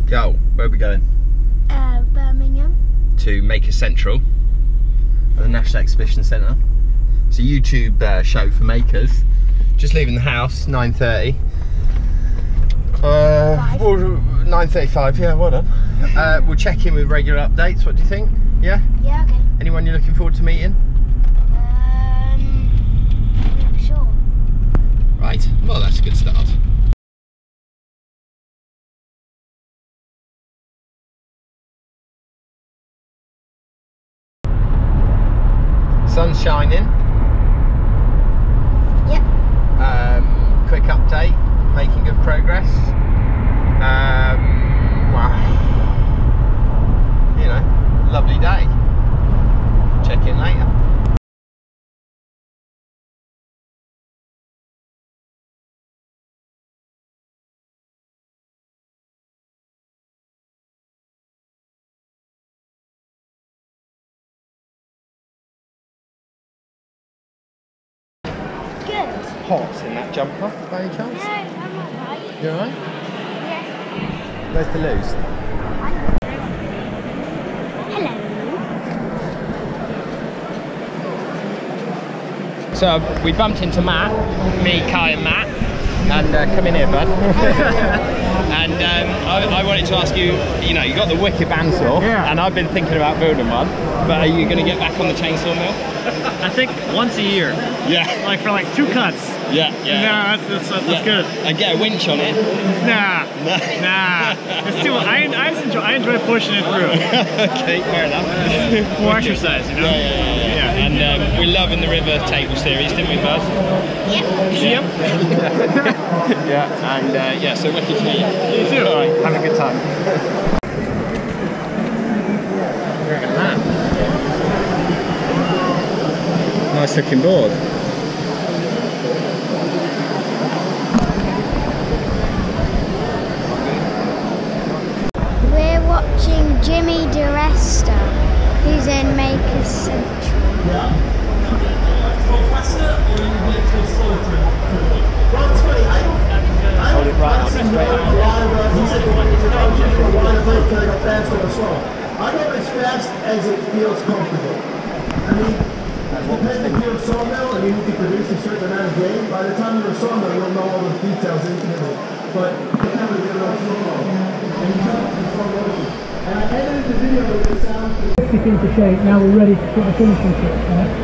Go. Where are we going? Birmingham. To Makers Central at the National Exhibition Centre. It's a YouTube show for makers. Just leaving the house, 9:30. 9:35, yeah, well done. We'll check in with regular updates. What do you think? Yeah? Yeah, okay. Anyone you're looking forward to meeting? I'm not sure. Right, well that's a good start. Sun's shining. Yep. Quick update, making good progress. Well, you know, lovely day. Check in later. Good. Hot in that jumper, by any chance? No, I'm alright. You alright? Yeah. Where's the loose? Hello. So we bumped into Matt, me, Kai and Matt, and come in here, bud. And I wanted to ask you, you know, you got the wicked bandsaw, and I've been thinking about building one, but are you going to get back on the chainsaw mill? I think once a year. Yeah. Like for like 2 cuts. Yeah, yeah. Nah, that's good. And get a winch on it. Nah. No. Nah. It's too. I enjoy pushing it through. Okay, fair enough. More exercise, you know. Yeah. And we're loving the river table series, didn't we, bud? Yep. Yep. Yeah. And yeah, so wicked to meet you. You too. All right, have a good time. Look at that. Nice looking board. We're watching Jimmy DeResta, who's in Makers Central. Hold it right on straight. I go as fast as it feels comfortable. I mean, depending if you're a sawmill and you need to produce a certain amount of grain, by the time you're a sawmill, you'll know all those details intimately. But remember, you're not slow. And you jump to slow motion. And I edited the video with the sound. Into shape, now we're ready to put the finishing touch on it.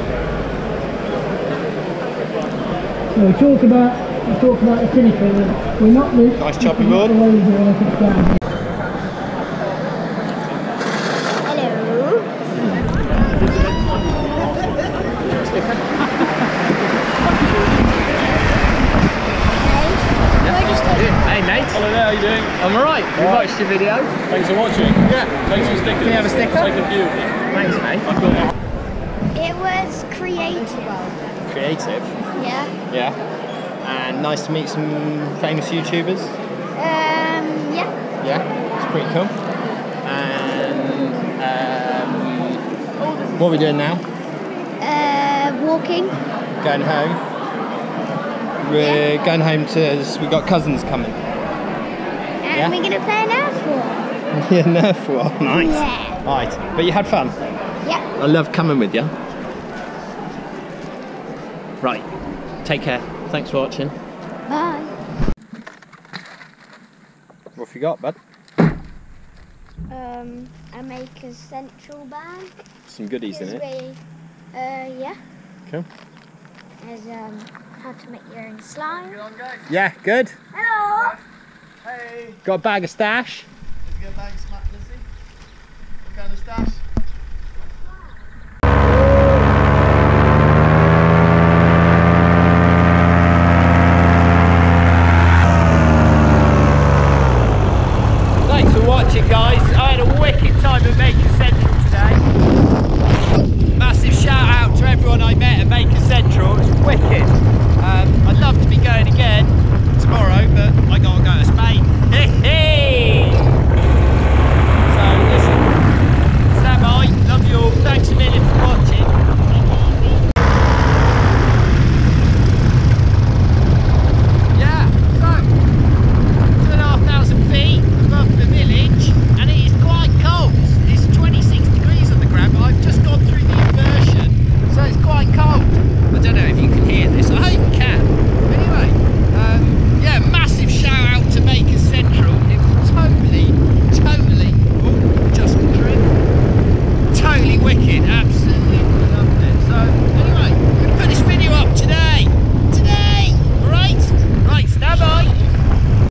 So we talk about the finishing. We're not this. Nice chopping board. Hello. Hey mate. Hello there, how you doing? I'm alright. We watched your video. Thanks for watching. Yeah. Thanks for sticking. Can we have a sticker? Take a few. Thanks mate. I've got one. It was creative. Creative. Yeah. Yeah. And nice to meet some famous YouTubers. Yeah. Yeah. It's pretty cool. And what are we doing now? Walking. Going home. We're going home to. We've got cousins coming. And Yeah. we're gonna play an Nerf war. Yeah, Nerf war. Nice. Yeah. Right. But you had fun. Yep. I love coming with you. Right. Take care. Thanks for watching. Bye. What have you got, bud? A Makers Central bag. Some goodies in it. Yeah. Cool. There's how to make your own slime. Yeah, good. Hello. Hey, Got a bag of stash. did you get a bag of smack, Lissy? What kind of stash? Thanks for watching, guys. I had a wicked time at Makers Central today. Massive shout out to everyone I met at Makers Central. It was wicked. I'd love to be going again tomorrow, but I gotta go to Spain.